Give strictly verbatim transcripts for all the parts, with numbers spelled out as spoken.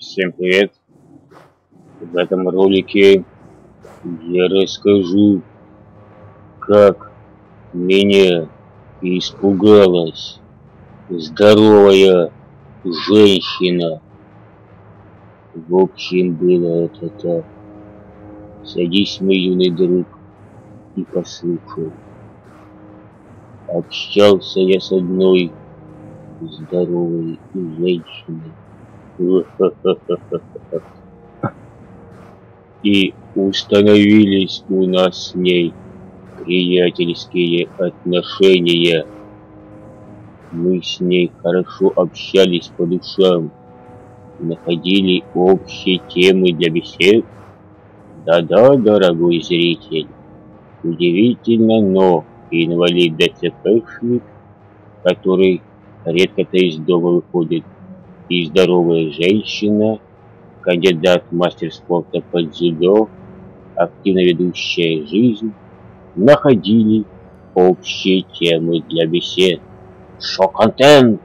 Всем привет! В этом ролике я расскажу, как меня испугалась здоровая женщина. В общем, было это так. Садись, мой юный друг, и послушай. Общался я с одной здоровой женщиной. И установились у нас с ней приятельские отношения. Мы с ней хорошо общались по душам, находили общие темы для бесед. Да-да, дорогой зритель, удивительно, но инвалид-ДЦПшник, который редко-то из дома выходит, и здоровая женщина, кандидат в мастер спорта по дзюдо, активно ведущая жизнь, находили общие темы для бесед. Шок-контент!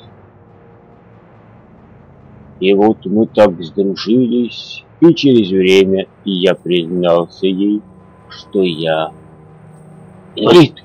И вот мы так сдружились, и через время я признался ей, что я инвалид.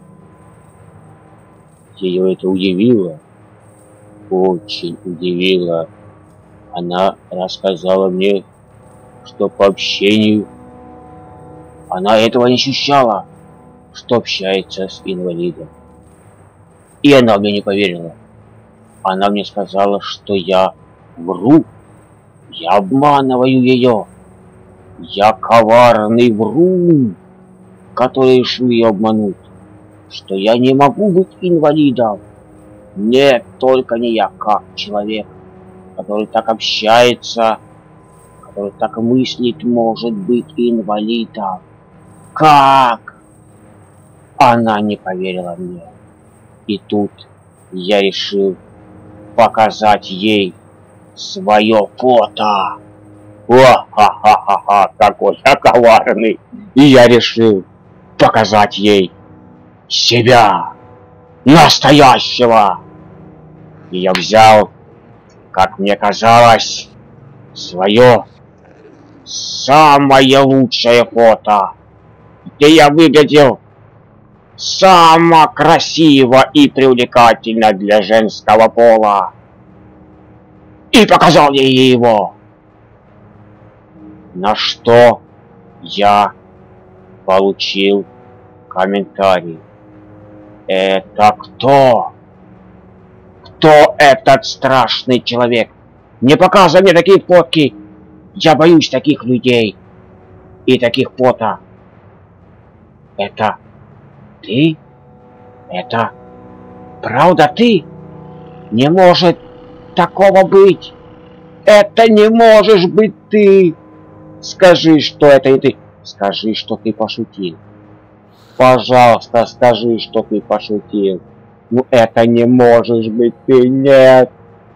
Ее это удивило, очень удивило. Она рассказала мне, что по общению она этого не ощущала, что общается с инвалидом. И она мне не поверила. Она мне сказала, что я вру, я обманываю ее. Я коварный врун, который решил ее обмануть, что я не могу быть инвалидом. Нет, только не я, как человек, который так общается, который так мыслит, может быть инвалидом. Как? Она не поверила мне. И тут я решил показать ей свое фото. О-ха-ха-ха-ха, какой я коварный. И я решил показать ей себя, настоящего. И я взял, как мне казалось, свое самое лучшее фото, где я выглядел самое красиво и привлекательно для женского пола. И показал ей его. На что я получил комментарий. Это кто? Кто этот страшный человек? Не показывай мне такие фотки. Я боюсь таких людей и таких фото. Это ты? Это правда ты? Не может такого быть. Это не можешь быть ты. Скажи, что это и ты. Скажи, что ты пошутил. Пожалуйста, скажи, что ты пошутил. Ну это не можешь быть ты, нет.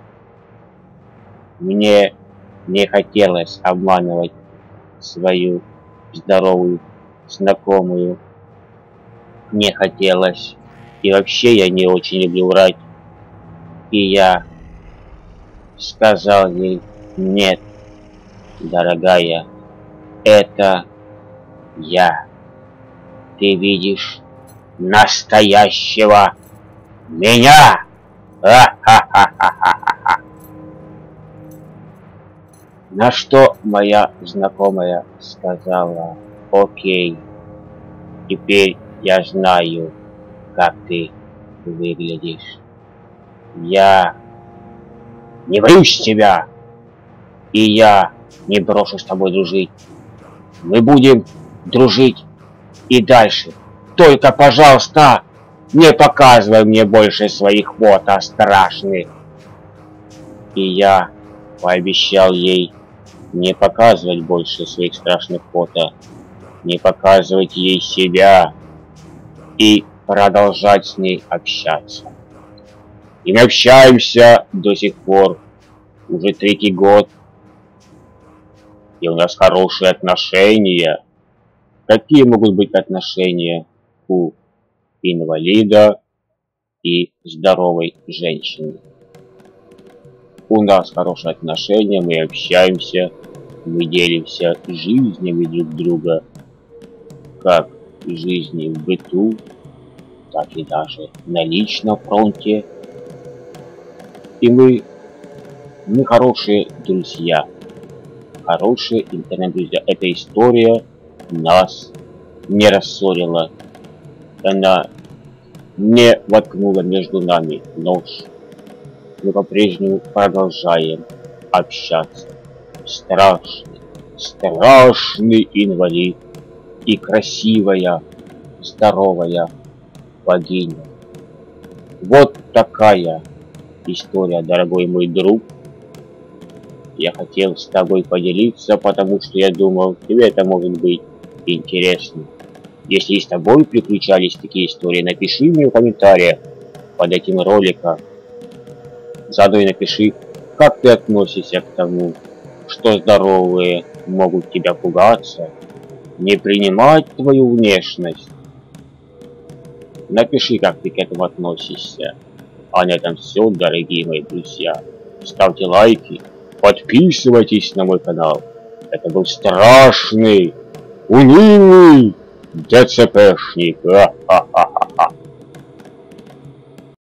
Мне не хотелось обманывать свою здоровую знакомую. Не хотелось. И вообще я не очень люблю врать. И я сказал ей: нет, дорогая, это я. Ты видишь настоящего меня. А-ха-ха-ха-ха-ха. На что моя знакомая сказала: окей, теперь я знаю, как ты выглядишь. Я не боюсь тебя, и я не брошу с тобой дружить. Мы будем дружить и дальше. Только, пожалуйста, не показывай мне больше своих фото страшных. И я пообещал ей не показывать больше своих страшных фото, не показывать ей себя и продолжать с ней общаться. И мы общаемся до сих пор, уже третий год, и у нас хорошие отношения. Какие могут быть отношения у инвалида и здоровой женщины? у нас хорошие отношения, мы общаемся, мы делимся жизнями друг друга, как жизни в быту, так и даже на личном фронте. И мы, мы хорошие друзья, хорошие интернет-друзья. Эта история нас не рассорила, она не воткнула между нами нож. Мы по-прежнему продолжаем общаться. Страшный, страшный инвалид и красивая, здоровая богиня. Вот такая история, дорогой мой друг. Я хотел с тобой поделиться, потому что я думал, тебе это может быть интересно. Если и с тобой приключались такие истории, напиши мне в комментариях под этим роликом. Заодно и напиши, как ты относишься к тому, что здоровые могут тебя пугаться, не принимать твою внешность. Напиши, как ты к этому относишься. А на этом все, дорогие мои друзья. Ставьте лайки, подписывайтесь на мой канал. Это был страшный, унылый ДЦПшник. Ха-ха-ха.